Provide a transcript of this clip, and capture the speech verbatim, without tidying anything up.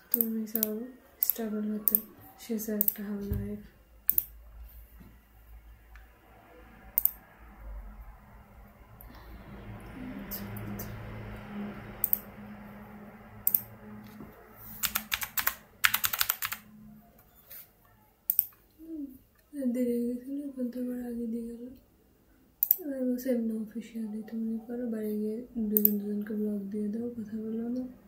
তুমি চাও স্টেবল হতে, সে চাও একটা হাউস ওয়াইফ। দেরি হয়ে গেছিলো, এখন তো আবার আগে দিয়ে গেল। এবার বলছে এমনি অফিসিয়ালি তুমি করো, বাড়ি গিয়ে দুজন দুজনকে ব্লগ দিয়ে দাও, কথা বলো না।